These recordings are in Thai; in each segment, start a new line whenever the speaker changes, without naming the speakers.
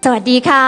สวัสดีค่ะ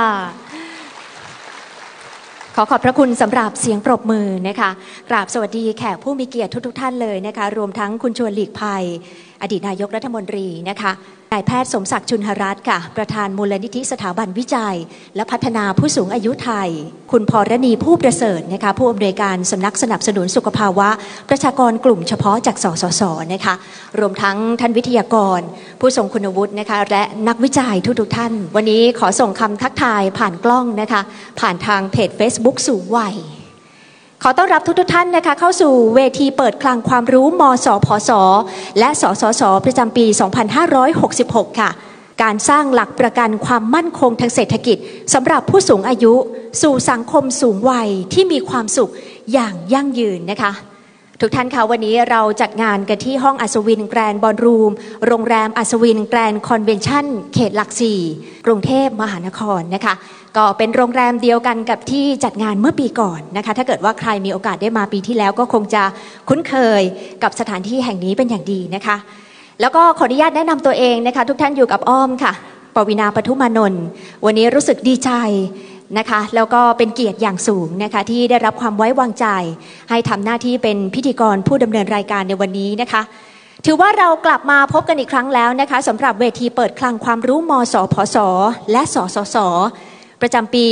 ขอบพระคุณสำหรับเสียงปรบมือนะคะกราบสวัสดีแขกผู้มีเกียรติทุกท่านเลยนะคะรวมทั้งคุณชวนหลีกภัยอดีตนายกรัฐมนตรีนะคะนายแพทย์สมศักดิ์ชุนหรัตน์ค่ะประธานมูลนิธิสถาบันวิจัยและพัฒนาผู้สูงอายุไทยคุณพรณีผู้ประเสริฐนะคะผู้อำนวยการสำนักสนับสนุนสุขภาวะประชากรกลุ่มเฉพาะจากสสสนะคะรวมทั้งท่านวิทยากรผู้ทรงคุณวุฒินะคะและนักวิจัยทุกท่านวันนี้ขอส่งคำทักทายผ่านกล้องนะคะผ่านทางเพจ Facebook สูงวัยขอต้อนรับทุกท่านนะคะเข้าสู่เวทีเปิดคลังความรู้มสพสและสสสประจำปี 2566 ค่ะการสร้างหลักประกันความมั่นคงทางเศรษฐกิจสำหรับผู้สูงอายุสู่สังคมสูงวัยที่มีความสุขอย่างยั่งยืนนะคะทุกท่านคะวันนี้เราจัดงานกันที่ห้องอัศวินแกรนด์บอลรูมโรงแรมอัศวินแกรนด์คอนเวนชั่นเขตหลัก4กรุงเทพมหานครนะคะก็เป็นโรงแรมเดียวกันกับที่จัดงานเมื่อปีก่อนนะคะถ้าเกิดว่าใครมีโอกาสได้มาปีที่แล้วก็คงจะคุ้นเคยกับสถานที่แห่งนี้เป็นอย่างดีนะคะแล้วก็ขออนุญาตแนะนำตัวเองนะคะทุกท่านอยู่กับอ้อมค่ะปวีณา ปทุมานนท์วันนี้รู้สึกดีใจนะคะแล้วก็เป็นเกียรติอย่างสูงนะคะที่ได้รับความไว้วางใจให้ทำหน้าที่เป็นพิธีกรผู้ดำเนินรายการในวันนี้นะคะถือว่าเรากลับมาพบกันอีกครั้งแล้วนะคะสำหรับเวทีเปิดคลังความรู้มสพสและสสสประจำปี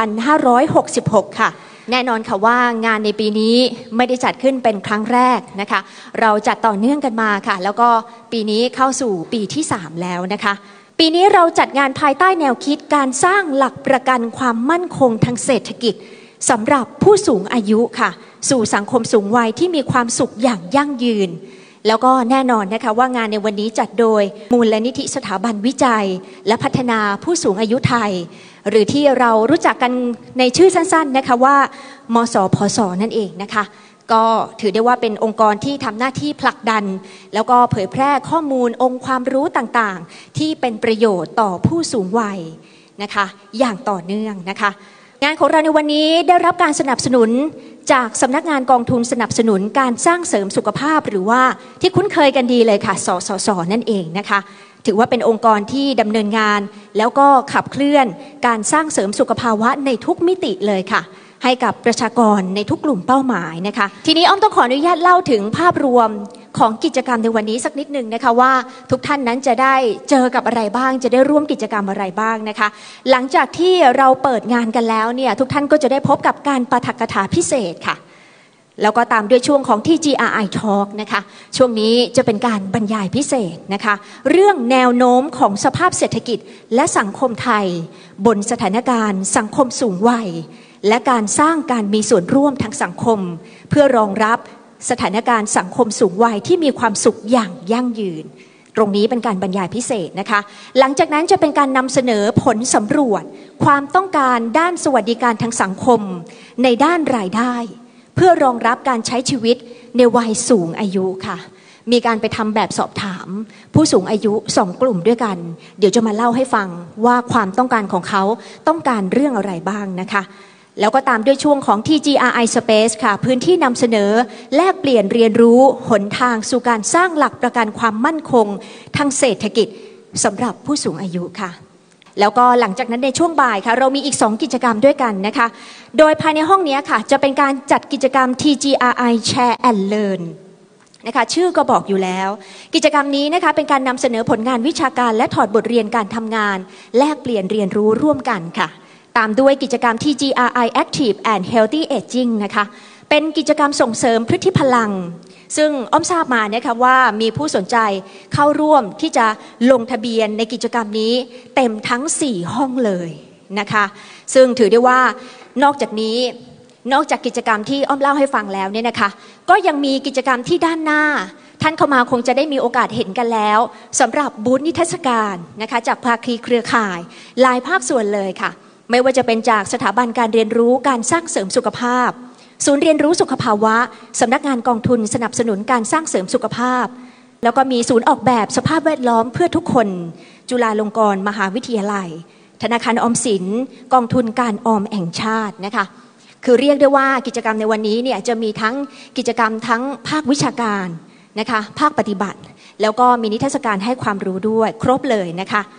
2566 ค่ะแน่นอนค่ะว่างานในปีนี้ไม่ได้จัดขึ้นเป็นครั้งแรกนะคะเราจัดต่อเนื่องกันมาค่ะแล้วก็ปีนี้เข้าสู่ปีที่3แล้วนะคะปีนี้เราจัดงานภายใต้แนวคิดการสร้างหลักประกันความมั่นคงทางเศรษฐกิจสำหรับผู้สูงอายุค่ะสู่สังคมสูงวัยที่มีความสุขอย่างยั่งยืนแล้วก็แน่นอนนะคะว่างานในวันนี้จัดโดยมูลนิธิสถาบันวิจัยและพัฒนาผู้สูงอายุไทยหรือที่เรารู้จักกันในชื่อสั้นๆนะคะว่ามสพสนั่นเองนะคะก็ถือได้ว่าเป็นองค์กรที่ทำหน้าที่ผลักดันแล้วก็เผยแพร่ข้อมูลองค์ความรู้ต่างๆที่เป็นประโยชน์ต่อผู้สูงวัยนะคะอย่างต่อเนื่องนะคะงานของเราในวันนี้ได้รับการสนับสนุนจากสำนักงานกองทุนสนับสนุนการสร้างเสริมสุขภาพหรือว่าที่คุ้นเคยกันดีเลยค่ะสสสนั่นเองนะคะถือว่าเป็นองค์กรที่ดำเนินงานแล้วก็ขับเคลื่อนการสร้างเสริมสุขภาวะในทุกมิติเลยค่ะให้กับประชากรในทุกกลุ่มเป้าหมายนะคะทีนี้อ้อมต้องขออนุญาตเล่าถึงภาพรวมของกิจกรรมในวันนี้สักนิดหนึ่งนะคะว่าทุกท่านนั้นจะได้เจอกับอะไรบ้างจะได้ร่วมกิจกรรมอะไรบ้างนะคะหลังจากที่เราเปิดงานกันแล้วเนี่ยทุกท่านก็จะได้พบกับการปาฐกถาพิเศษค่ะแล้วก็ตามด้วยช่วงของ TGRI Talk นะคะช่วงนี้จะเป็นการบรรยายพิเศษนะคะเรื่องแนวโน้มของสภาพเศรษฐกิจและสังคมไทยบนสถานการณ์สังคมสูงวัยและการสร้างการมีส่วนร่วมทางสังคมเพื่อรองรับสถานการณ์สังคมสูงวัยที่มีความสุขอย่างยั่งยืนตรงนี้เป็นการบรรยายพิเศษนะคะหลังจากนั้นจะเป็นการนำเสนอผลสำรวจความต้องการด้านสวัสดิการทางสังคมในด้านรายได้เพื่อรองรับการใช้ชีวิตในวัยสูงอายุค่ะมีการไปทำแบบสอบถามผู้สูงอายุ2กลุ่มด้วยกันเดี๋ยวจะมาเล่าให้ฟังว่าความต้องการของเขาต้องการเรื่องอะไรบ้างนะคะแล้วก็ตามด้วยช่วงของ TGRI Space ค่ะพื้นที่นำเสนอแลกเปลี่ยนเรียนรู้หนทางสู่การสร้างหลักประกันความมั่นคงทางเศรษฐกิจสำหรับผู้สูงอายุค่ะแล้วก็หลังจากนั้นในช่วงบ่ายค่ะเรามีอีก2กิจกรรมด้วยกันนะคะโดยภายในห้องนี้ค่ะจะเป็นการจัดกิจกรรม TGRI Share and Learn นะคะชื่อก็บอกอยู่แล้วกิจกรรมนี้นะคะเป็นการนำเสนอผลงานวิชาการและถอดบทเรียนการทำงานแลกเปลี่ยนเรียนรู้ร่วมกันค่ะตามด้วยกิจกรรม TGRI Active and Healthy Aging นะคะเป็นกิจกรรมส่งเสริมพฤทธิพลังซึ่งอ้อมทราบมานะคะว่ามีผู้สนใจเข้าร่วมที่จะลงทะเบียนในกิจกรรมนี้เต็มทั้ง4ห้องเลยนะคะซึ่งถือได้ว่านอกจากนี้นอกจากกิจกรรมที่อ้อมเล่าให้ฟังแล้วเนี่ยนะคะก็ยังมีกิจกรรมที่ด้านหน้าท่านเข้ามาคงจะได้มีโอกาสเห็นกันแล้วสำหรับบูธนิทรรศการนะคะจากภาคีเครือข่ายหลายภาคส่วนเลยค่ะไม่ว่าจะเป็นจากสถาบันการเรียนรู้การสร้างเสริมสุขภาพศูนย์เรียนรู้สุขภาวะสำนักงานกองทุนสนับสนุนการสร้างเสริมสุขภาพแล้วก็มีศูนย์ออกแบบสภาพแวดล้อมเพื่อทุกคนจุฬาลงกรณ์มหาวิทยาลัยธนาคารออมสินกองทุนการออมแห่งชาตินะคะคือเรียกได้ว่ากิจกรรมในวันนี้เนี่ยจะมีทั้งกิจกรรมทั้งภาควิชาการนะคะภาคปฏิบัติแล้วก็มีนิทรรศการให้ความรู้ด้วยครบเลยนะคะ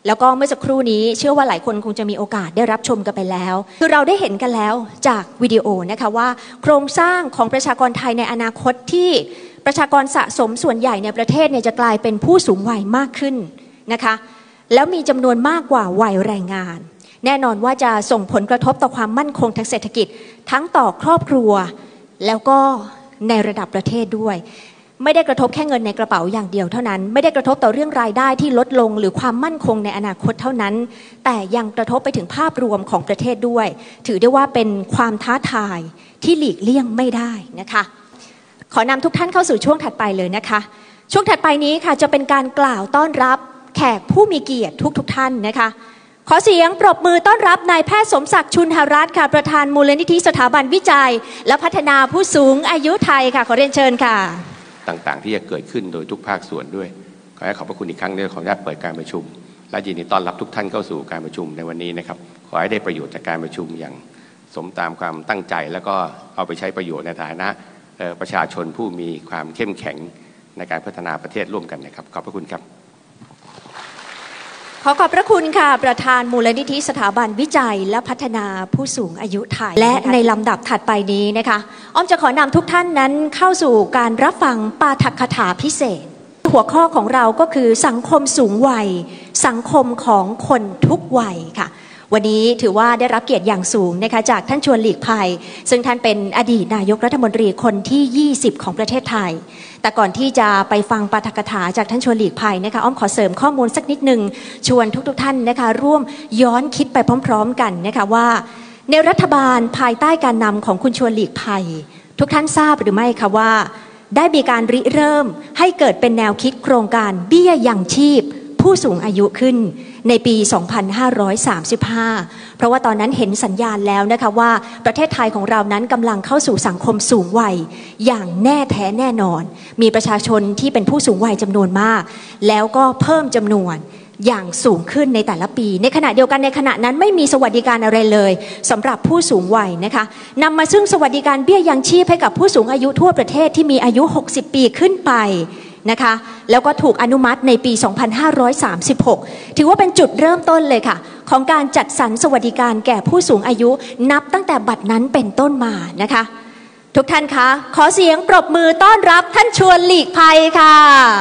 แล้วก็เมื่อสักครู่นี้เชื่อว่าหลายคนคงจะมีโอกาสได้รับชมกันไปแล้วคือเราได้เห็นกันแล้วจากวิดีโอนะคะว่าโครงสร้างของประชากรไทยในอนาคตที่ประชากรสะสมส่วนใหญ่ในประเทศเนี่ยจะกลายเป็นผู้สูงวัยมากขึ้นนะคะแล้วมีจำนวนมากกว่าวัยแรงงานแน่นอนว่าจะส่งผลกระทบต่อความมั่นคงทางเศรษฐกิจทั้งต่อครอบครัวแล้วก็ในระดับประเทศด้วยไม่ได้กระทบแค่เงินในกระเป๋าอย่างเดียวเท่านั้นไม่ได้กระทบต่อเรื่องรายได้ที่ลดลงหรือความมั่นคงในอนาคตเท่านั้นแต่ยังกระทบไปถึงภาพรวมของประเทศด้วยถือได้ว่าเป็นความท้าทายที่หลีกเลี่ยงไม่ได้นะคะขอนำทุกท่านเข้าสู่ช่วงถัดไปเลยนะคะช่วงถัดไปนี้ค่ะจะเป็นการกล่าวต้อนรับแขกผู้มีเกียรติทุกท่านนะคะขอเสียงปรบมือต้อนรับนายแพทย์สมศักดิ์ชุนหรัตน์ค่ะประธานมูลนิธิสถาบันวิจัยและพัฒนาผู้สูงอายุไทยค่ะขอเรียนเชิญค่ะ
ต่างๆที่จะเกิดขึ้นโดยทุกภาคส่วนด้วยขอให้ขอบพระคุณอีกครั้งด้วยขออนุญาตเปิดการประชุมและยินดีต้อนรับทุกท่านเข้าสู่การประชุมในวันนี้นะครับขอให้ได้ประโยชน์จากการประชุมอย่างสมตามความตั้งใจแล้วก็เอาไปใช้ประโยชน์ในฐานะประชาชนผู้มีความเข้มแข็งในการพัฒนาประเทศร่วมกันนะครับขอบพระคุณครับ
ขอขอบพระคุณค่ะประธานมูลนิธิสถาบันวิจัยและพัฒนาผู้สูงอายุไทยและในลำดับถัดไปนี้นะคะอ้อมจะขอนำทุกท่านนั้นเข้าสู่การรับฟังปาฐกถาพิเศษหัวข้อของเราก็คือสังคมสูงวัยสังคมของคนทุกวัยค่ะวันนี้ถือว่าได้รับเกียรติอย่างสูงนะคะจากท่านชวนหลีกภัยซึ่งท่านเป็นอดีตนายกรัฐมนตรีคนที่20ของประเทศไทยแต่ก่อนที่จะไปฟังปาฐกถาจากท่านชวนหลีกภัยนะคะอ้อมขอเสริมข้อมูลสักนิดหนึ่งชวนทุกท่านนะคะร่วมย้อนคิดไปพร้อมๆกันนะคะว่าในรัฐบาลภายใต้การนำของคุณชวนหลีกภัยทุกท่านทราบหรือไม่คะว่าได้มีการริเริ่มให้เกิดเป็นแนวคิดโครงการเบี้ยยังชีพผู้สูงอายุขึ้นในปี 2535 เพราะว่าตอนนั้นเห็นสัญญาณแล้วนะคะว่าประเทศไทยของเรานั้นกำลังเข้าสู่สังคมสูงวัยอย่างแน่แท้แน่นอนมีประชาชนที่เป็นผู้สูงวัยจำนวนมากแล้วก็เพิ่มจำนวนอย่างสูงขึ้นในแต่ละปีในขณะเดียวกันในขณะนั้นไม่มีสวัสดิการอะไรเลยสำหรับผู้สูงวัยนะคะนำมาซึ่งสวัสดิการเบี้ยยังชีพให้กับผู้สูงอายุทั่วประเทศที่มีอายุ60 ปีขึ้นไปนะคะแล้วก็ถูกอนุมัติในปี 2536 ถือว่าเป็นจุดเริ่มต้นเลยค่ะของการจัดสรรสวัสดิการแก่ผู้สูงอายุนับตั้งแต่บัดนั้นเป็นต้นมานะคะทุกท่านคะขอเสียงปรบมือต้อนรับท่านชวนหลีกภัยค่ะ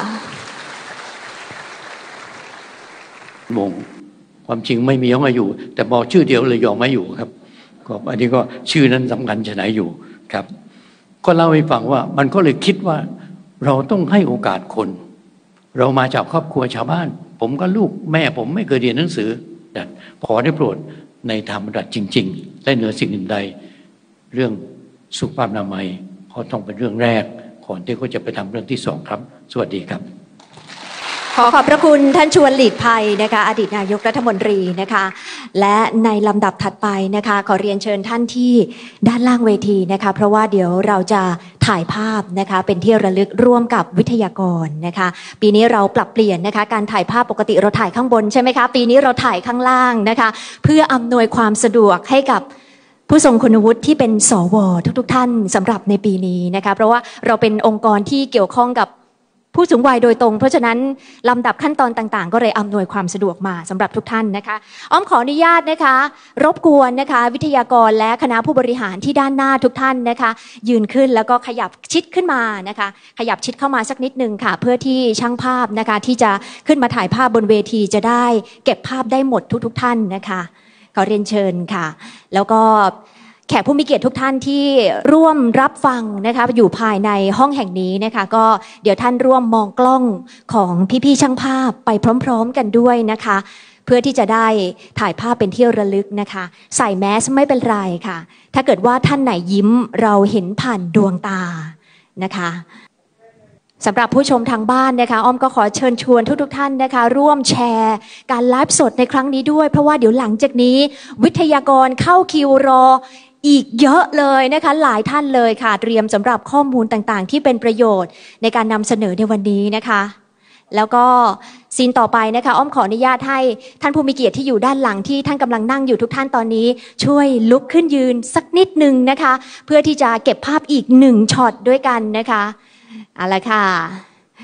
มงความจริงไม่มียอมมาอยู่แต่บอกชื่อเดียวเลยยอมมาอยู่ครับก็อันนี้ก็ชื่อนั้นสำคัญชะไหนอยู่ครับก็เล่าให้ฟังว่ามันก็เลยคิดว่าเราต้องให้โอกาสคนเรามาจากครอบครัวชาวบ้านผมก็ลูกแม่ผมไม่เคยเรียนหนังสือแต่ขอได้โปรดในธรรมรัตจริงๆและเหนือสิ่งอื่นใดเรื่องสุขภาพอนามัยเขาต้องเป็นเรื่องแรกก่อนที่เขาจะไปทำเรื่องที่สองครับสวัสดีครับ
ขอขอบพระคุณท่านชวนหลีกภัยนะคะอดีตนายกรัฐมนตรีนะคะและในลำดับถัดไปนะคะขอเรียนเชิญท่านที่ด้านล่างเวทีนะคะเพราะว่าเดี๋ยวเราจะถ่ายภาพนะคะเป็นที่ระลึกร่วมกับวิทยากรนะคะปีนี้เราปรับเปลี่ยนนะคะการถ่ายภาพปกติเราถ่ายข้างบนใช่ไหมคะปีนี้เราถ่ายข้างล่างนะคะเพื่ออำนวยความสะดวกให้กับผู้ทรงคุณวุฒิที่เป็นสวทุกท่านสำหรับในปีนี้นะคะเพราะว่าเราเป็นองค์กรที่เกี่ยวข้องกับผู้สูงวัยโดยตรงเพราะฉะนั้นลำดับขั้นตอนต่างๆก็เลยอำนวยความสะดวกมาสำหรับทุกท่านนะคะอ้อมขออนุญาตนะคะรบกวนนะคะวิทยากรและคณะผู้บริหารที่ด้านหน้าทุกท่านนะคะยืนขึ้นแล้วก็ขยับชิดขึ้นมานะคะขยับชิดเข้ามาสักนิดนึงค่ะเพื่อที่ช่างภาพนะคะที่จะขึ้นมาถ่ายภาพบนเวทีจะได้เก็บภาพได้หมดทุกท่านนะคะขอเรียนเชิญค่ะแล้วก็แขกผู้มีเกียรติทุกท่านที่ร่วมรับฟังนะคะอยู่ภายในห้องแห่งนี้นะคะก็เดี๋ยวท่านร่วมมองกล้องของพี่ๆช่างภาพไปพร้อมๆกันด้วยนะคะเพื่อที่จะได้ถ่ายภาพเป็นที่ระลึกนะคะใส่แมสไม่เป็นไรค่ะถ้าเกิดว่าท่านไหนยิ้มเราเห็นผ่านดวงตานะคะสำหรับผู้ชมทางบ้านนะคะอ้อมก็ขอเชิญชวนทุกท่านนะคะร่วมแชร์การไลฟ์สดในครั้งนี้ด้วยเพราะว่าเดี๋ยวหลังจากนี้วิทยากรเข้าคิวรออีกเยอะเลยนะคะหลายท่านเลยค่ะเตรียมสำหรับข้อมูลต่างๆที่เป็นประโยชน์ในการนำเสนอในวันนี้นะคะแล้วก็ซีนต่อไปนะคะอ้อมขออนุญาตให้ท่านผู้มีเกียรติที่อยู่ด้านหลังที่ท่านกำลังนั่งอยู่ทุกท่านตอนนี้ช่วยลุกขึ้นยืนสักนิดนึงนะคะเพื่อที่จะเก็บภาพอีก1ช็อตด้วยกันนะคะเอาละค่ะ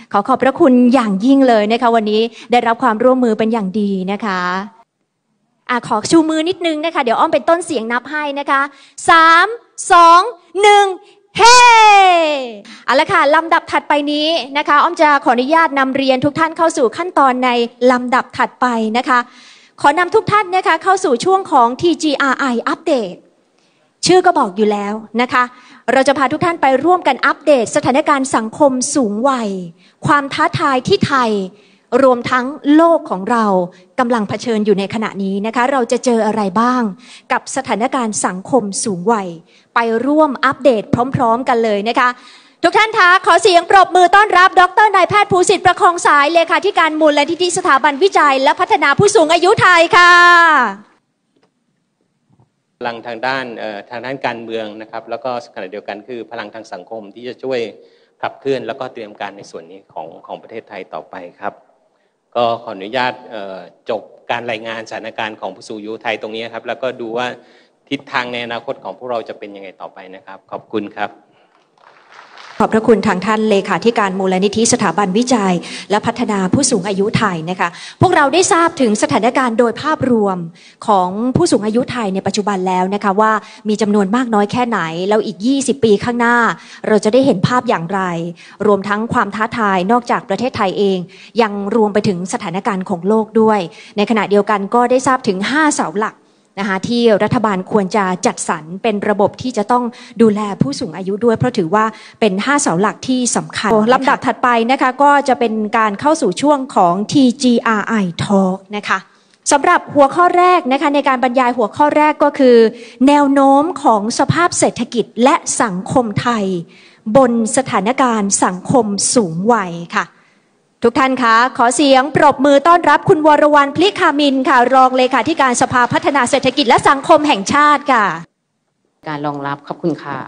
ขอขอบพระคุณอย่างยิ่งเลยนะคะวันนี้ได้รับความร่วมมือเป็นอย่างดีนะคะขอชูมือนิดนึงนะคะเดี๋ยวอ้อมเป็นต้นเสียงนับให้นะคะ3 2 1เฮ้เอาละค่ะลำดับถัดไปนี้นะคะอ้อมจะขออนุญาตนำเรียนทุกท่านเข้าสู่ขั้นตอนในลำดับถัดไปนะคะขอนำทุกท่านนะคะเข้าสู่ช่วงของ TGRI Update ชื่อก็บอกอยู่แล้วนะคะเราจะพาทุกท่านไปร่วมกันอัปเดตสถานการณ์สังคมสูงวัยความท้าทายที่ไทยรวมทั้งโลกของเรากำลังเผชิญอยู่ในขณะนี้นะคะเราจะเจออะไรบ้างกับสถานการณ์สังคมสูงวัยไปร่วมอัปเดตพร้อมๆกันเลยนะคะทุกท่านคะขอเสียงปรบมือต้อนรับดร.นายแพทย์ภูสิทธิ์ประคองสายเลขาธิการมูลนิธิสถาบันวิจัยและพัฒนาผู้สูงอายุไทยค่ะ
พลังทางด้านการเมืองนะครับแล้วก็ขณะเดียวกันคือพลังทางสังคมที่จะช่วยขับเคลื่อนแล้วก็เตรียมการในส่วนนี้ของประเทศไทยต่อไปครับก็ขออนุญาตจบการรายงานสถานการณ์ของผู้สูงอายุไทยตรงนี้ครับแล้วก็ดูว่าทิศทางในอนาคตของพวกเราจะเป็นยังไงต่อไปนะครับขอบคุณครับ
ขอบพระคุณทางท่านเลขาธิการมูลนิธิสถาบันวิจัยและพัฒนาผู้สูงอายุไทยนะคะพวกเราได้ทราบถึงสถานการณ์โดยภาพรวมของผู้สูงอายุไทยในปัจจุบันแล้วนะคะว่ามีจำนวนมากน้อยแค่ไหนแล้วอีก20ปีข้างหน้าเราจะได้เห็นภาพอย่างไรรวมทั้งความท้าทายนอกจากประเทศไทยเองยังรวมไปถึงสถานการณ์ของโลกด้วยในขณะเดียวกันก็ได้ทราบถึง5 เสาหลักนะคะที่รัฐบาลควรจะจัดสรรเป็นระบบที่จะต้องดูแลผู้สูงอายุด้วยเพราะถือว่าเป็น5 เสาหลักที่สำคัญลำดับถัดไปนะคะก็จะเป็นการเข้าสู่ช่วงของ TGRI Talk นะคะสำหรับหัวข้อแรกนะคะในการบรรยายหัวข้อแรกก็คือแนวโน้มของสภาพเศรษฐกิจและสังคมไทยบนสถานการณ์สังคมสูงวัยค่ะทุกท่านคะขอเสียงปรบมือต้อนรับคุณวรวรรณ พลิกามินค่ะรองเลขาธิการสภาพัฒนาเศรษฐกิจและสังคมแห่งชาติค่ะ
การรองรับขอบคุณค่ะ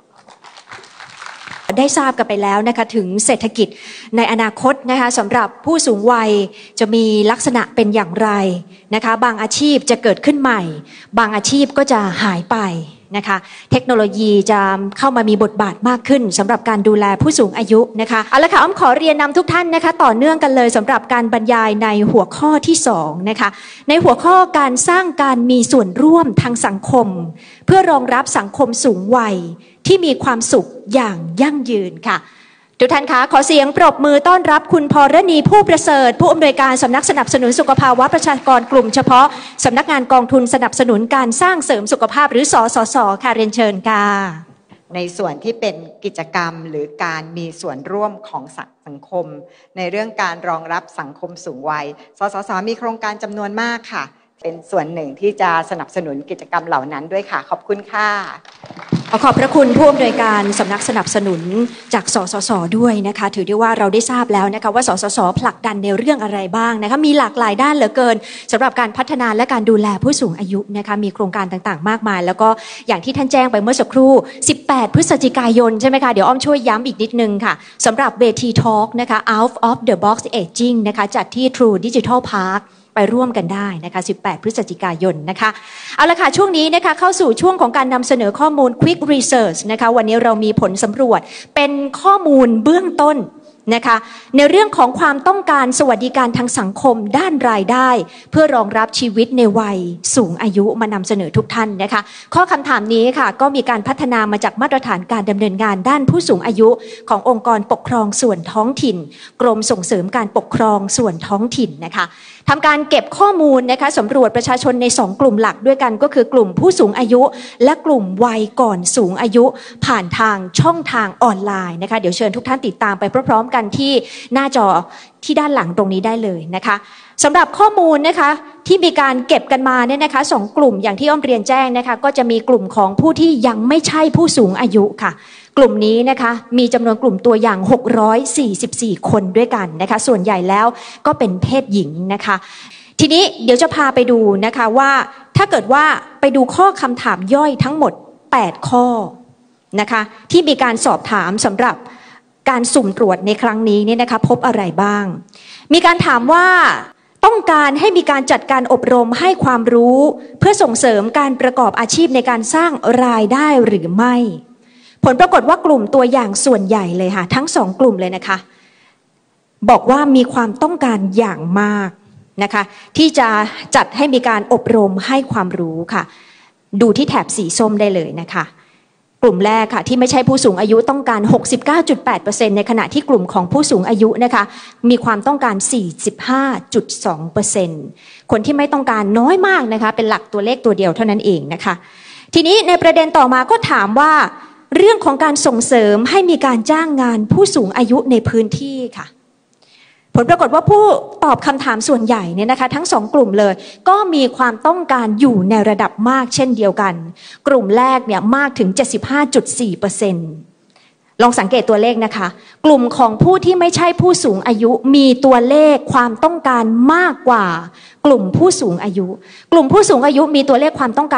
ได้ทราบกันไปแล้วนะคะถึงเศรษฐกิจในอนาคตนะคะสำหรับผู้สูงวัยจะมีลักษณะเป็นอย่างไรนะคะบางอาชีพจะเกิดขึ้นใหม่บางอาชีพก็จะหายไปนะคะเทคโนโลยีจะเข้ามามีบทบาทมากขึ้นสำหรับการดูแลผู้สูงอายุนะคะเอาละค่ะอ้อมขอเรียนนำทุกท่านนะคะต่อเนื่องกันเลยสำหรับการบรรยายในหัวข้อที่2นะคะในหัวข้อการสร้างการมีส่วนร่วมทางสังคมเพื่อรองรับสังคมสูงวัยที่มีความสุขอย่างยั่งยืนค่ะทุกท่านคะขอเสียงปรบมือต้อนรับคุณพรณีผู้ประเสริฐผู้อำนวยการสำนักสนับสนุนสุขภาวะประชากรกลุ่มเฉพาะสำนักงานกองทุนสนับสนุนการสร้างเสริมสุขภาพหรือสสส.ค่ะเรียนเชิญค่ะ
ในส่วนที่เป็นกิจกรรมหรือการมีส่วนร่วมของสังคมในเรื่องการรองรับสังคมสูงวัยสสส.มีโครงการจำนวนมากค่ะเป็นส่วนหนึ่งที่จะสนับสนุนกิจกรรมเหล่านั้นด้วยค่ะขอบคุณค่ะ
ขอบพระคุณผู้อำนวยการสำนักสนับสนุนจากสสส.ด้วยนะคะถือได้ว่าเราได้ทราบแล้วนะคะว่าสสส.ผลักดันในเรื่องอะไรบ้างนะคะมีหลากหลายด้านเหลือเกินสำหรับการพัฒนาและการดูแลผู้สูงอายุนะคะมีโครงการต่างๆมากมายแล้วก็อย่างที่ท่านแจ้งไปเมื่อสักครู่18 พฤศจิกายนใช่ไหมคะเดี๋ยวอ้อมช่วยย้ำอีกนิดนึงค่ะสำหรับเวที Talk นะคะ Out of the Box Aging นะคะจัดที่ True Digital Parkไปร่วมกันได้นะคะ18 พฤศจิกายนนะคะเอาละค่ะช่วงนี้นะคะเข้าสู่ช่วงของการนำเสนอข้อมูล Quick Research นะคะวันนี้เรามีผลสำรวจเป็นข้อมูลเบื้องต้นนะคะในเรื่องของความต้องการสวัสดิการทางสังคมด้านรายได้เพื่อรองรับชีวิตในวัยสูงอายุมานำเสนอทุกท่านนะคะข้อคำถามนี้ค่ะก็มีการพัฒนามาจากมาตรฐานการดำเนินงานด้านผู้สูงอายุขององค์กรปกครองส่วนท้องถิ่นกรมส่งเสริมการปกครองส่วนท้องถิ่นนะคะทำการเก็บข้อมูลนะคะสำรวจประชาชนใน2กลุ่มหลักด้วยกันก็คือกลุ่มผู้สูงอายุและกลุ่มวัยก่อนสูงอายุผ่านทางช่องทางออนไลน์นะคะเดี๋ยวเชิญทุกท่านติดตามไปพร้อมๆกันที่หน้าจอที่ด้านหลังตรงนี้ได้เลยนะคะสำหรับข้อมูลนะคะที่มีการเก็บกันมาเนี่ยนะคะ2กลุ่มอย่างที่อ้อมเรียนแจ้งนะคะก็จะมีกลุ่มของผู้ที่ยังไม่ใช่ผู้สูงอายุค่ะกลุ่มนี้นะคะมีจำนวนกลุ่มตัวอย่าง644คนด้วยกันนะคะส่วนใหญ่แล้วก็เป็นเพศหญิงนะคะทีนี้เดี๋ยวจะพาไปดูนะคะว่าถ้าเกิดว่าไปดูข้อคำถามย่อยทั้งหมด8ข้อนะคะที่มีการสอบถามสำหรับการสุ่มตรวจในครั้งนี้เนี่ยนะคะพบอะไรบ้างมีการถามว่าต้องการให้มีการจัดการอบรมให้ความรู้เพื่อส่งเสริมการประกอบอาชีพในการสร้างรายได้หรือไม่ผลปรากฏว่ากลุ่มตัวอย่างส่วนใหญ่เลยค่ะทั้ง2กลุ่มเลยนะคะบอกว่ามีความต้องการอย่างมากนะคะที่จะจัดให้มีการอบรมให้ความรู้ค่ะดูที่แถบสีส้มได้เลยนะคะกลุ่มแรกค่ะที่ไม่ใช่ผู้สูงอายุต้องการ 69.8% ในขณะที่กลุ่มของผู้สูงอายุนะคะมีความต้องการ 45.2% คนที่ไม่ต้องการน้อยมากนะคะเป็นหลักตัวเลขตัวเดียวเท่านั้นเองนะคะทีนี้ในประเด็นต่อมาก็ถามว่าเรื่องของการส่งเสริมให้มีการจ้างงานผู้สูงอายุในพื้นที่ค่ะผลปรากฏว่าผู้ตอบคำถามส่วนใหญ่เนี่ยนะคะทั้งสองกลุ่มเลยก็มีความต้องการอยู่ในระดับมากเช่นเดียวกันกลุ่มแรกเนี่ยมากถึง 75.4% ลองสังเกตตัวเลขนะคะกลุ่มของผู้ที่ไม่ใช่ผู้สูงอายุมีตัวเลขความต้องการมากกว่ากลุ่มผู้สูงอายุกลุ่มผู้สูงอายุมีตัวเลขความต้องการ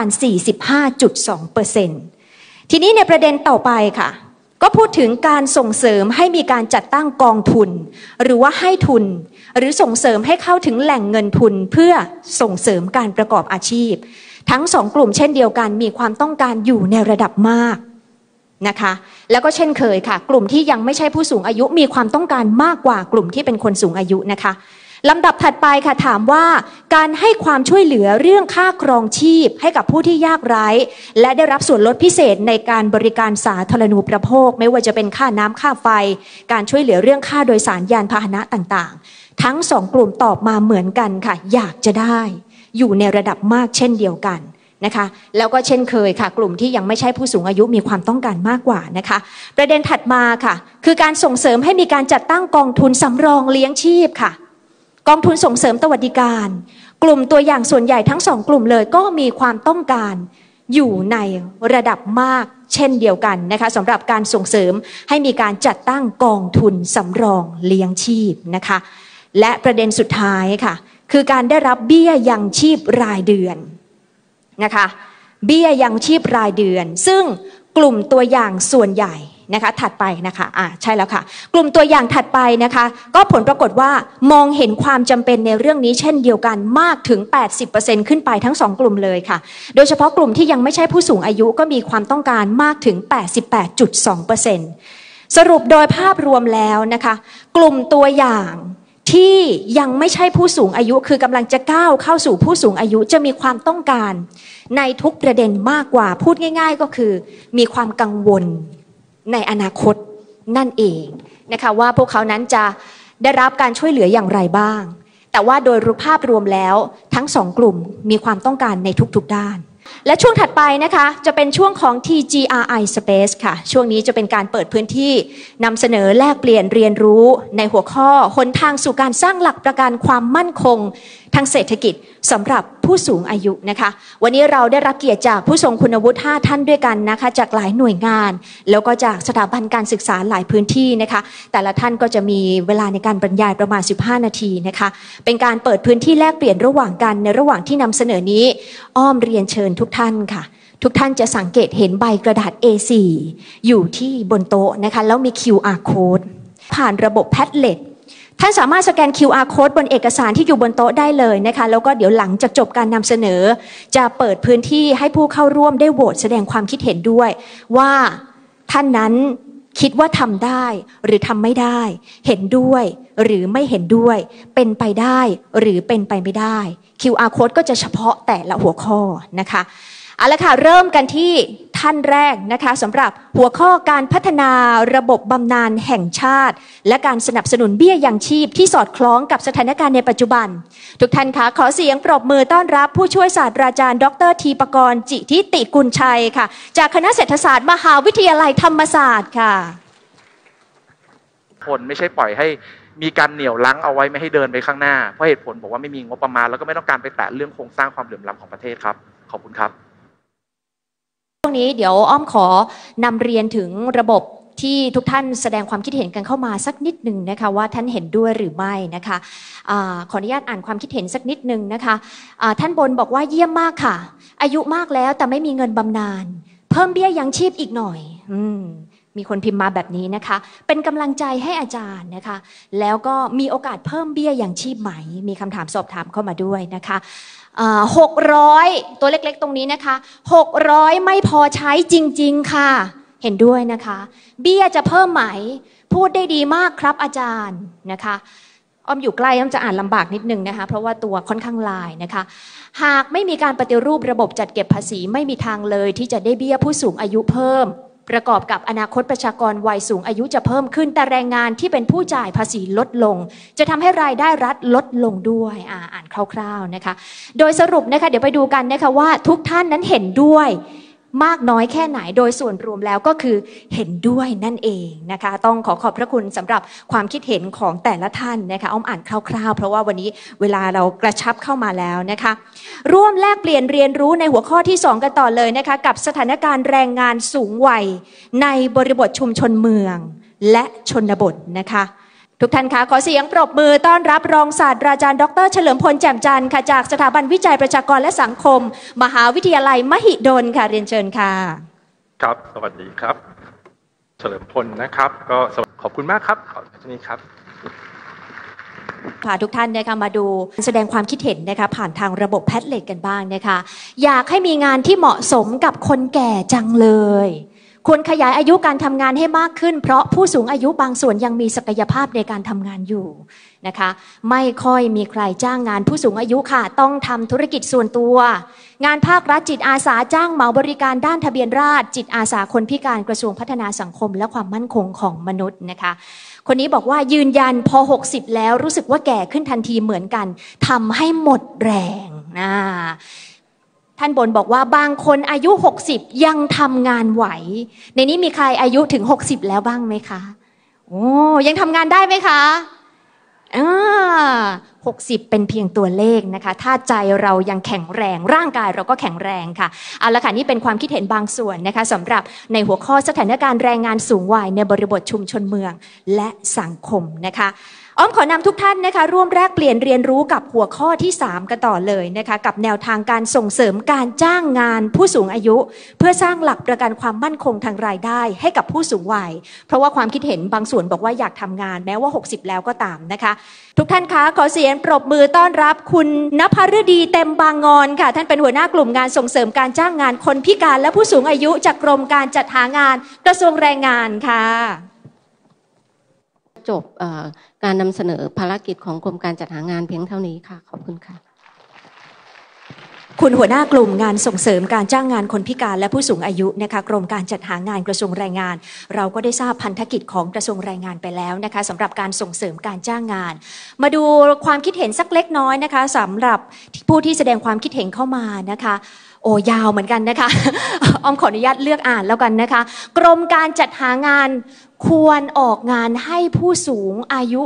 45.2% ทีนี้ในประเด็นต่อไปค่ะก็พูดถึงการส่งเสริมให้มีการจัดตั้งกองทุนหรือว่าให้ทุนหรือส่งเสริมให้เข้าถึงแหล่งเงินทุนเพื่อส่งเสริมการประกอบอาชีพทั้งสองกลุ่มเช่นเดียวกันมีความต้องการอยู่ในระดับมากนะคะแล้วก็เช่นเคยค่ะกลุ่มที่ยังไม่ใช่ผู้สูงอายุมีความต้องการมากกว่ากลุ่มที่เป็นคนสูงอายุนะคะลำดับถัดไปค่ะถามว่าการให้ความช่วยเหลือเรื่องค่าครองชีพให้กับผู้ที่ยากไร้และได้รับส่วนลดพิเศษในการบริการสาธารณูปโภคไม่ว่าจะเป็นค่าน้ำค่าไฟการช่วยเหลือเรื่องค่าโดยสารยานพาหนะต่างๆทั้งสองกลุ่มตอบมาเหมือนกันค่ะอยากจะได้อยู่ในระดับมากเช่นเดียวกันนะคะแล้วก็เช่นเคยค่ะกลุ่มที่ยังไม่ใช่ผู้สูงอายุมีความต้องการมากกว่านะคะประเด็นถัดมาค่ะคือการส่งเสริมให้มีการจัดตั้งกองทุนสำรองเลี้ยงชีพค่ะกองทุนส่งเสริมสวัสดิการกลุ่มตัวอย่างส่วนใหญ่ทั้งสองกลุ่มเลยก็มีความต้องการอยู่ในระดับมากเช่นเดียวกันนะคะสำหรับการส่งเสริมให้มีการจัดตั้งกองทุนสำรองเลี้ยงชีพนะคะและประเด็นสุดท้ายค่ะคือการได้รับเบี้ยยังชีพรายเดือนนะคะเบี้ยยังชีพรายเดือนซึ่งกลุ่มตัวอย่างส่วนใหญ่นะคะถัดไปนะคะใช่แล้วค่ะกลุ่มตัวอย่างถัดไปนะคะก็ผลปรากฏว่ามองเห็นความจำเป็นในเรื่องนี้เช่นเดียวกันมากถึง 80% ขึ้นไปทั้งสองกลุ่มเลยค่ะโดยเฉพาะกลุ่มที่ยังไม่ใช่ผู้สูงอายุก็มีความต้องการมากถึง 88.2% สรุปโดยภาพรวมแล้วนะคะกลุ่มตัวอย่างที่ยังไม่ใช่ผู้สูงอายุคือกำลังจะก้าวเข้าสู่ผู้สูงอายุจะมีความต้องการในทุกประเด็นมากกว่าพูดง่ายๆก็คือมีความกังวลในอนาคตนั่นเองนะคะว่าพวกเขานั้นจะได้รับการช่วยเหลืออย่างไรบ้างแต่ว่าโดยรูปภาพรวมแล้วทั้งสองกลุ่มมีความต้องการในทุกๆด้านและช่วงถัดไปนะคะจะเป็นช่วงของ TGRI Space ค่ะช่วงนี้จะเป็นการเปิดพื้นที่นำเสนอแลกเปลี่ยนเรียนรู้ในหัวข้อหนทางสู่การสร้างหลักประกันความมั่นคงทางเศรษฐกิจสำหรับผู้สูงอายุนะคะวันนี้เราได้รับเกียรติจากผู้ทรงคุณวุฒิ5ท่านด้วยกันนะคะจากหลายหน่วยงานแล้วก็จากสถาบันการศึกษาหลายพื้นที่นะคะแต่ละท่านก็จะมีเวลาในการบรรยายประมาณ15นาทีนะคะเป็นการเปิดพื้นที่แลกเปลี่ยนระหว่างกันในระหว่างที่นำเสนอนี้อ้อมเรียนเชิญทุกท่านค่ะทุกท่านจะสังเกตเห็นใบกระดาษ A4 อยู่ที่บนโต๊ะนะคะแล้วมี QR code ผ่านระบบ Padletท่านสามารถสแกน QR code บนเอกสารที่อยู่บนโต๊ะได้เลยนะคะแล้วก็เดี๋ยวหลังจากจบการนำเสนอจะเปิดพื้นที่ให้ผู้เข้าร่วมได้โหวตแสดงความคิดเห็นด้วยว่าท่านนั้นคิดว่าทำได้หรือทำไม่ได้เห็นด้วยหรือไม่เห็นด้วยเป็นไปได้หรือเป็นไปไม่ได้ QR code ก็จะเฉพาะแต่ละหัวข้อนะคะเอาละค่ะเริ่มกันที่ท่านแรกนะคะสำหรับหัวข้อการพัฒนาระบบบำนาญแห่งชาติและการสนับสนุนเบี้ยยังชีพที่สอดคล้องกับสถานการณ์ในปัจจุบันทุกท่านคะขอเสียงปรบมือต้อนรับผู้ช่วยศาสตราจารย์ดร.ธีปกรณ์จิทิติกุลชัยค่ะจากคณะเศรษฐศาสตร์มหาวิทยาลัยธรรมศาสตร์ค่ะ
คนไม่ใช่ปล่อยให้มีการเหนี่ยวรั้งเอาไว้ไม่ให้เดินไปข้างหน้าเพราะเหตุผลบอกว่าไม่มีงบประมาณแล้วก็ไม่ต้องการไปแตะเรื่องโครงสร้างความเหลื่อมล้ำของประเทศครับขอบคุณครับ
ช่วงนี้เดี๋ยวอ้อมขอนำเรียนถึงระบบที่ทุกท่านแสดงความคิดเห็นกันเข้ามาสักนิดหนึ่งนะคะว่าท่านเห็นด้วยหรือไม่นะคะขออนุญาตอ่านความคิดเห็นสักนิดหนึ่งนะคะท่านบนบอกว่าเยี่ยมมากค่ะอายุมากแล้วแต่ไม่มีเงินบำนาญเพิ่มเบี้ยยังชีพอีกหน่อยมีคนพิมพ์มาแบบนี้นะคะเป็นกำลังใจให้อาจารย์นะคะแล้วก็มีโอกาสเพิ่มเบี้ยยังชีพไหมมีคำถามสอบถามเข้ามาด้วยนะคะ600ตัวเล็กๆตรงนี้นะคะ600ไม่พอใช้จริงๆค่ะเห็นด้วยนะคะเบี้ยจะเพิ่มไหมพูดได้ดีมากครับอาจารย์นะคะอ้อมอยู่ใกล้อ้อมจะอ่านลำบากนิดนึงนะคะเพราะว่าตัวค่อนข้างลายนะคะหากไม่มีการปฏิรูประบบจัดเก็บภาษีไม่มีทางเลยที่จะได้เบี้ยผู้สูงอายุเพิ่มประกอบกับอนาคตประชากรวัยสูงอายุจะเพิ่มขึ้นแต่แรงงานที่เป็นผู้จ่ายภาษีลดลงจะทำให้รายได้รัฐลดลงด้วยอ่านคร่าวๆนะคะโดยสรุปนะคะเดี๋ยวไปดูกันนะคะว่าทุกท่านนั้นเห็นด้วยมากน้อยแค่ไหนโดยส่วนรวมแล้วก็คือเห็นด้วยนั่นเองนะคะต้องขอบพระคุณสำหรับความคิดเห็นของแต่ละท่านนะคะอ้อมอ่านคร่าวๆเพราะว่าวันนี้เวลาเรากระชับเข้ามาแล้วนะคะร่วมแลกเปลี่ยนเรียนรู้ในหัวข้อที่2กันต่อเลยนะคะกับสถานการณ์แรงงานสูงวัยในบริบทชุมชนเมืองและชนบทนะคะทุกท่านคะขอเสียงปรบมือต้อนรับรองศาสตราจารย์ดร.เฉลิมพลแจ่มจันทร์ค่ะจากสถาบันวิจัยประชากรและสังคมมหาวิทยาลัยมหิดลค่ะเรียนเชิญค่ะ
ครับสวัสดีครับเฉลิมพลนะครับก็ขอบคุณมากครับขอบคุณนี้ครับ
พาทุกท่านนะคะมาดูแสดงความคิดเห็นนะคะผ่านทางระบบแพทเลทกันบ้างนะคะอยากให้มีงานที่เหมาะสมกับคนแก่จังเลยควรขยายอายุการทำงานให้มากขึ้นเพราะผู้สูงอายุบางส่วนยังมีศักยภาพในการทำงานอยู่นะคะไม่ค่อยมีใครจ้างงานผู้สูงอายุค่ะต้องทำธุรกิจส่วนตัวงานภาครัฐจิตอาสาจ้างเหมาบริการด้านทะเบียนราษฎร์จิตอาสาคนพิการกระทรวงพัฒนาสังคมและความมั่นคงของมนุษย์นะคะคนนี้บอกว่ายืนยันพอ60แล้วรู้สึกว่าแก่ขึ้นทันทีเหมือนกันทำให้หมดแรงท่านบนบอกว่าบางคนอายุ60ยังทำงานไหวในนี้มีใครอายุถึง60แล้วบ้างไหมคะโอ้ยังทำงานได้ไหมคะ60เป็นเพียงตัวเลขนะคะถ้าใจเรายังแข็งแรงร่างกายเราก็แข็งแรงค่ะเอาละค่ะนี่เป็นความคิดเห็นบางส่วนนะคะสำหรับในหัวข้อสถานการณ์แรงงานสูงวัยในบริบทชุมชนเมืองและสังคมนะคะอ้อมขอนำทุกท่านนะคะร่วมแลกเปลี่ยนเรียนรู้กับหัวข้อที่3กันต่อเลยนะคะกับแนวทางการส่งเสริมการจ้างงานผู้สูงอายุเพื่อสร้างหลักประกันความมั่นคงทางรายได้ให้กับผู้สูงวัยเพราะว่าความคิดเห็นบางส่วนบอกว่าอยากทำงานแม้ว่า60แล้วก็ตามนะคะทุกท่านคะขอเสียงปรบมือต้อนรับคุณณภฤดีเต็มบางงอนค่ะท่านเป็นหัวหน้ากลุ่มงานส่งเสริมการจ้างงานคนพิการและผู้สูงอายุจากกรมการจัดหางานกระทรวงแรงงานค่ะ
จบการนำเสนอภารกิจของกรมการจัดหางานเพียงเท่านี้ค่ะขอบคุณค่ะ
คุณหัวหน้ากลุ่มงานส่งเสริมการจ้างงานคนพิการและผู้สูงอายุนะคะกรมการจัดหางานกระทรวงแรงงานเราก็ได้ทราบพันธกิจของกระทรวงแรงงานไปแล้วนะคะสำหรับการส่งเสริมการจ้างงานมาดูความคิดเห็นสักเล็กน้อยนะคะสำหรับผู้ที่แสดงความคิดเห็นเข้ามานะคะโอ้ยาวเหมือนกันนะคะอ้อมขออนุญาตเลือกอ่านแล้วกันนะคะกรมการจัดหางานควรออกงานให้ผู้สูงอายุ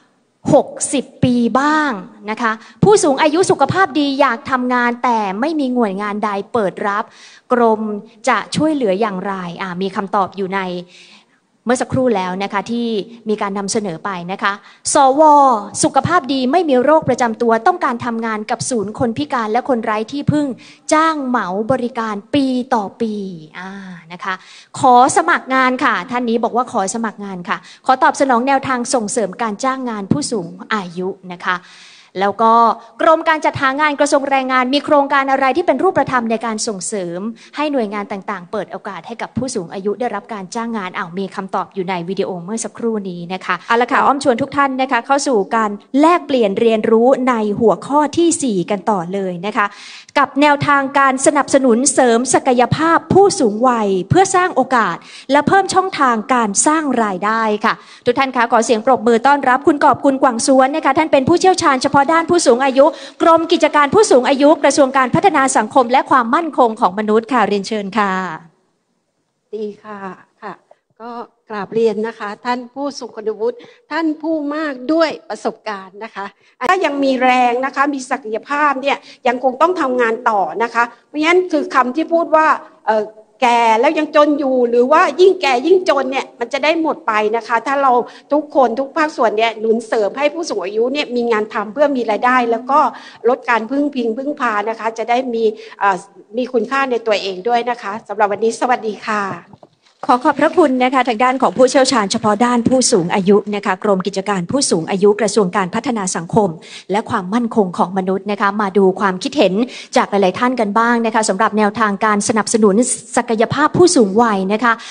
60ปีบ้างนะคะผู้สูงอายุสุขภาพดีอยากทำงานแต่ไม่มีหน่วยงานใดเปิดรับกรมจะช่วยเหลืออย่างไรมีคำตอบอยู่ในเมื่อสักครู่แล้วนะคะที่มีการนำเสนอไปนะคะสว.สุขภาพดีไม่มีโรคประจำตัวต้องการทำงานกับศูนย์คนพิการและคนไร้ที่พึ่งจ้างเหมาบริการปีต่อปีนะคะขอสมัครงานค่ะท่านนี้บอกว่าขอสมัครงานค่ะขอตอบสนองแนวทางส่งเสริมการจ้างงานผู้สูงอายุนะคะแล้วก็กรมการจัดหางานกระทรวงแรงงานมีโครงการอะไรที่เป็นรูปธรรมในการส่งเสริมให้หน่วยงานต่างๆเปิดโอกาสให้กับผู้สูงอายุได้รับการจ้างงานมีคำตอบอยู่ในวิดีโอเมื่อสักครู่นี้นะคะเอาละค่ะอ้อมชวนทุกท่านนะคะเข้าสู่การแลกเปลี่ยนเรียนรู้ในหัวข้อที่4กันต่อเลยนะคะกับแนวทางการสนับสนุนเสริมศักยภาพผู้สูงวัยเพื่อสร้างโอกาสและเพิ่มช่องทางการสร้างรายได้ค่ะทุกท่านคะขอเสียงปรบมือต้อนรับคุณกอบกุลกวางสวนนะคะท่านเป็นผู้เชี่ยวชาญเฉพาะด้านผู้สูงอายุกรมกิจการผู้สูงอายุกระทรวงการพัฒนาสังคมและความมั่นคงของมนุษย์ค่ะเรียนเชิญค่ะ
ดีค่ะก็กราบเรียนนะคะท่านผู้ทรงคุณวุฒิท่านผู้มากด้วยประสบการณ์นะคะถ้ายังมีแรงนะคะมีศักยภาพเนี่ยยังคงต้องทำงานต่อนะคะเพราะฉะนั้นคือคำที่พูดว่าแก่แล้วยังจนอยู่หรือว่ายิ่งแก่ยิ่งจนเนี่ยมันจะได้หมดไปนะคะถ้าเราทุกคนทุกภาคส่วนเนี่ยหนุนเสริมให้ผู้สูงอายุเนี่ยมีงานทำเพื่อมีรายได้แล้วก็ลดการพึ่งพานะคะจะได้มีคุณค่าในตัวเองด้วยนะคะสำหรับวันนี้สวัสดีค่ะ
ขอบพระคุณนะคะทางด้านของผู้เชี่ยวชาญเฉพาะด้านผู้สูงอายุนะคะกรมกิจการผู้สูงอายุกระทรวงการพัฒนาสังคมและความมั่นคงของมนุษย์นะคะมาดูความคิดเห็นจากหลายๆท่านกันบ้างนะคะสำหรับแนวทางการสนับสนุนศักยภาพผู้สูงวัยนะคะ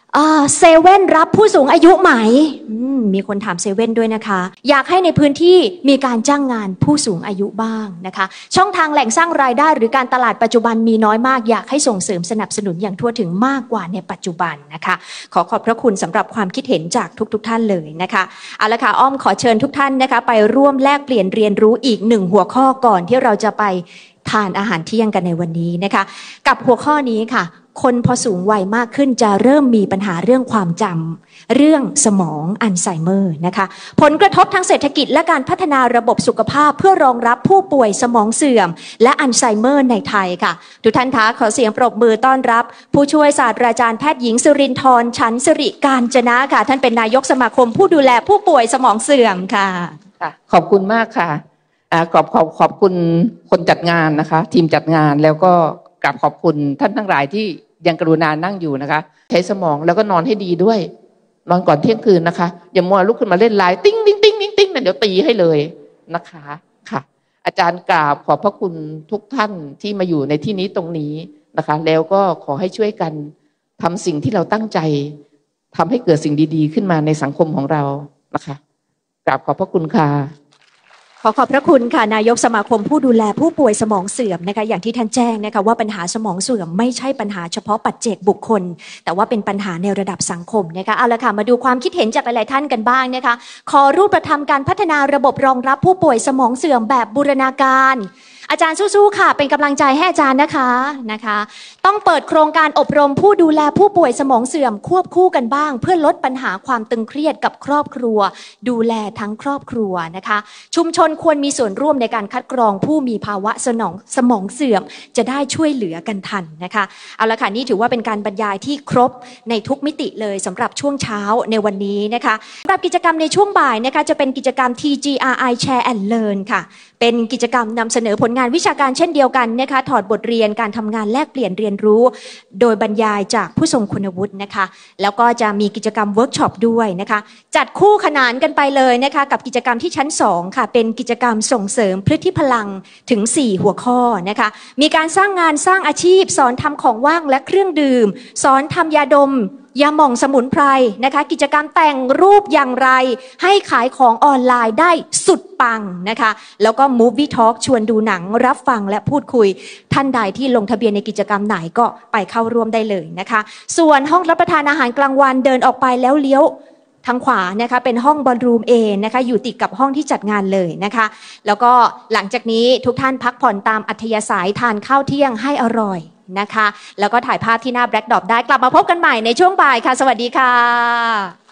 เซเว่นรับผู้สูงอายุไหมมีคนถามเซเว่นด้วยนะคะอยากให้ในพื้นที่มีการจ้างงานผู้สูงอายุบ้างนะคะช่องทางแหล่งสร้างรายได้หรือการตลาดปัจจุบันมีน้อยมากอยากให้ส่งเสริมสนับสนุนอย่างทั่วถึงมากกว่าในปัจจุบันนะคะขอบพระคุณสำหรับความคิดเห็นจากทุกท่านเลยนะคะเอาละค่ะอ้อมขอเชิญทุกท่านนะคะไปร่วมแลกเปลี่ยนเรียนรู้อีก1หัวข้อก่อนที่เราจะไปทานอาหารเที่ยงกันในวันนี้นะคะกับหัวข้อนี้ค่ะคนพอสูงวัยมากขึ้นจะเริ่มมีปัญหาเรื่องความจำเรื่องสมองอัลไซเมอร์นะคะผลกระทบทางเศรษฐกิจและการพัฒนาระบบสุขภาพเพื่อรองรับผู้ป่วยสมองเสื่อมและอัลไซเมอร์ในไทยค่ะทุกท่านคะขอเสียงปรบมือต้อนรับผู้ช่วยศาสตราจารย์แพทย์หญิงสุรินทร์ฉันสิริการจนะค่ะท่านเป็นนายกสมาคมผู้ดูแลผู้ป่วยสมองเสื่อมค่ะ
ขอบคุณมากค่ะขอบคุณคนจัดงานนะคะทีมจัดงานแล้วก็กราบขอบคุณท่านทั้งหลายที่ยังกรุณานั่งอยู่นะคะใช้สมองแล้วก็นอนให้ดีด้วยนอนก่อนเที่ยงคืนนะคะอย่ามัวลุกขึ้นมาเล่นไลน์ติ้งติ้งติ้งติ้งติ้งนั่นเดี๋ยวตีให้เลยนะคะค่ะอาจารย์กราบขอบพระคุณทุกท่านที่มาอยู่ในที่นี้ตรงนี้นะคะแล้วก็ขอให้ช่วยกันทำสิ่งที่เราตั้งใจทำให้เกิดสิ่งดีๆขึ้นมาในสังคมของเรานะคะกราบขอบพระคุณค่ะ
ขอบพระคุณค่ะนายกสมาคมผู้ดูแลผู้ป่วยสมองเสื่อมนะคะอย่างที่ท่านแจ้งนะคะว่าปัญหาสมองเสื่อมไม่ใช่ปัญหาเฉพาะปัจเจกบุคคลแต่ว่าเป็นปัญหาในระดับสังคมนะคะเอาละค่ะมาดูความคิดเห็นจากหลายๆท่านกันบ้างนะคะขอรูปธรรมการพัฒนาระบบรองรับผู้ป่วยสมองเสื่อมแบบบูรณาการอาจารย์สู้ๆค่ะเป็นกำลังใจให้อาจารย์นะคะต้องเปิดโครงการอบรมผู้ดูแลผู้ป่วยสมองเสื่อมควบคู่กันบ้างเพื่อลดปัญหาความตึงเครียดกับครอบครัวดูแลทั้งครอบครัวนะคะชุมชนควรมีส่วนร่วมในการคัดกรองผู้มีภาวะสมองเสื่อมจะได้ช่วยเหลือกันทันนะคะเอาละค่ะนี่ถือว่าเป็นการบรรยายที่ครบในทุกมิติเลยสำหรับช่วงเช้าในวันนี้นะคะสำหรับกิจกรรมในช่วงบ่ายนะคะจะเป็นกิจกรรม TGRI Share and Learn ค่ะเป็นกิจกรรมนำเสนอผลงานวิชาการเช่นเดียวกันนะคะถอดบทเรียนการทำงานแลกเปลี่ยนเรียนรู้โดยบรรยายจากผู้ทรงคุณวุฒินะคะแล้วก็จะมีกิจกรรมเวิร์กช็อปด้วยนะคะจัดคู่ขนานกันไปเลยนะคะกับกิจกรรมที่ชั้น2ค่ะเป็นกิจกรรมส่งเสริมพฤติพลังถึง4หัวข้อนะคะมีการสร้างงานสร้างอาชีพสอนทำของว่างและเครื่องดื่มสอนทำยาดมยาหม่องสมุนไพรนะคะกิจกรรมแต่งรูปอย่างไรให้ขายของออนไลน์ได้สุดปังนะคะแล้วก็ Movie Talk ชวนดูหนังรับฟังและพูดคุยท่านใดที่ลงทะเบียนในกิจกรรมไหนก็ไปเข้าร่วมได้เลยนะคะส่วนห้องรับประทานอาหารกลางวันเดินออกไปแล้วเลี้ยวทางขวานะคะเป็นห้องบอลรูมAนะคะอยู่ติดกับห้องที่จัดงานเลยนะคะแล้วก็หลังจากนี้ทุกท่านพักผ่อนตามอัธยาศัยทานข้าวเที่ยงให้อร่อยนะคะแล้วก็ถ่ายภาพที่หน้าแบล็คดรอปได้กลับมาพบกันใหม่ในช่วงบ่ายค่ะสวัสดีค่ะ